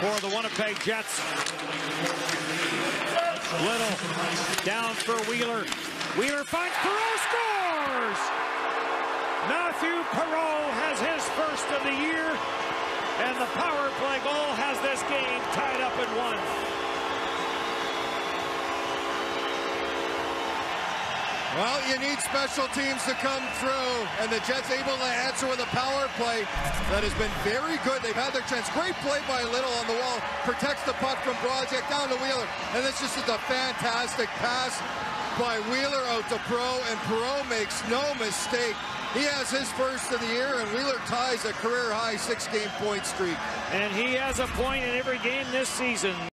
for the Winnipeg Jets. Little down for Wheeler. Wheeler finds Perreault, scores! Matthew Perreault has his first of the year, and the power play goal has this game tied up at 1. Well, you need special teams to come through, and the Jets able to answer with a power play that has been very good. They've had their chance. Great play by Little on the wall. Protects the puck from Brodziak down to Wheeler. And this just is a fantastic pass by Wheeler out to Perreault, and Perreault makes no mistake. He has his first of the year, and Wheeler ties a career-high 6-game point streak. And he has a point in every game this season.